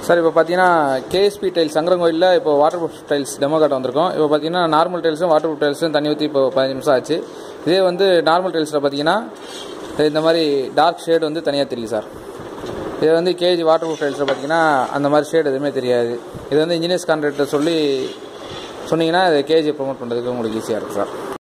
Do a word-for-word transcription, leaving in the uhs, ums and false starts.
Sir இப்போ பார்த்தீங்கன்னா KSP tiles சங்கரங்கோயிலில் இப்போ வாட்டர் ப்ரூஃப் டைல்ஸ் டெமோ காட்ட வந்திருக்கோம். இப்போ பார்த்தீங்கன்னா நார்மல் டைல்ஸும் வாட்டர் ப்ரூஃப் டைல்ஸும் தண்ணி ஊற்றி இப்போ பதினஞ்சு நிமிஷம் ஆச்சு. இதே வந்து நார்மல் டைல்ஸில் பார்த்தீங்கன்னா இந்த மாதிரி டார்க் ஷேடு வந்து தனியாக தெரியும் சார். இது வந்து கேஜி வாட்டர் ப்ரூஃப் டைல்ஸில் பார்த்தீங்கன்னா அந்த மாதிரி ஷேடு எதுவுமே தெரியாது. இது வந்து இன்ஜினியர்ஸ் கான்ட்ராக்டர் சொல்லி சொன்னீங்கன்னா கேஜி ப்ரொமோட் பண்ணுறதுக்கு உங்களுக்கு ஈஸியாக இருக்கும் சார்.